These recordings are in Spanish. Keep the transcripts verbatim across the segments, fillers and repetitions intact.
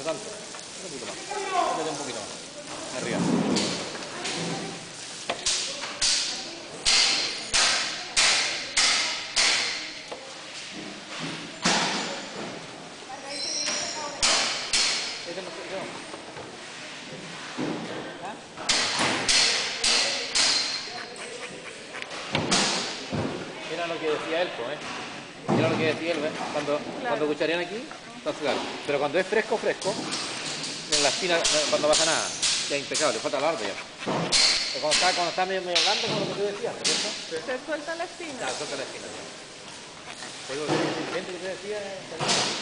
tanto. Un poquito más. Métete un poquito más. Arriba. Ese no soy yo. ¿Ah? Mira lo que decía él, pues, ¿eh? Mira lo que decía él, ¿ves? Cuando, claro. Cuando cucharean aquí, está claro. Pero cuando es fresco, fresco, en la espina, cuando pasa nada, ya es impecable, falta la árbol ya. Pero cuando está, cuando está medio, medio grande, como lo que tú decías, ¿cierto? Se suelta la espina. Claro, suelta la espina. Pero el siguiente que te decía es...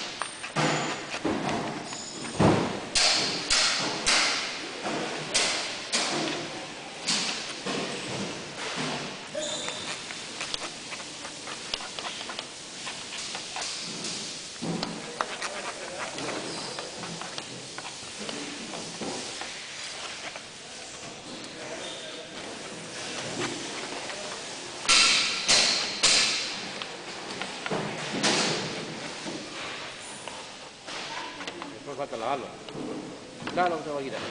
Falta lavarlo. Claro, lo que te voy a quitar.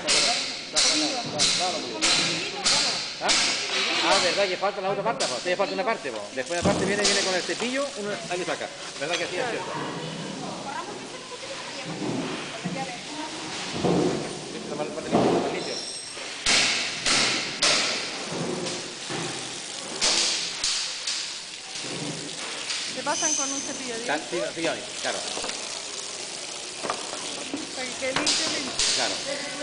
¿Ah? Ah, verdad que falta la otra parte, pues. Te falta una parte, pues. Después la parte viene, viene con el cepillo, uno hay que sacar. ¿Verdad que sí es cierto? ¿Viste? Más limpio. ¿Se pasan con un cepillo de dientes? Sí, sí, claro. Para que quede limpio, limpio. Claro.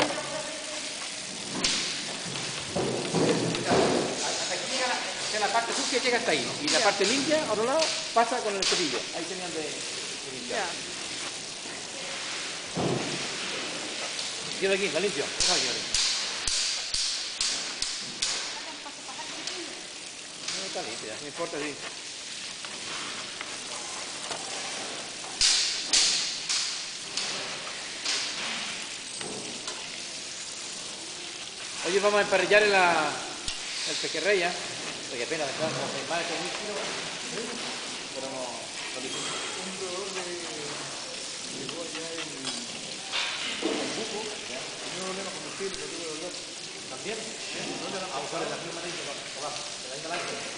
Hasta aquí llega la, la parte sucia llega hasta ahí. Y la parte limpia, a otro lado, pasa con el cepillo. Ahí tenían de, de limpiar. Quiero aquí, la limpio. No, está limpia, no importa si... Hoy vamos a emparrillar el, el pequerrey, ¿eh? Oye, pena, de verdad, como más de mil kilos, pero no lo listo. Un proveedor de llegó allá en Buco, y no volvemos a combustible, no tuve dolor. ¿También? ¿Dónde vamos a usar la misma ley que abajo? ¿De la misma ley?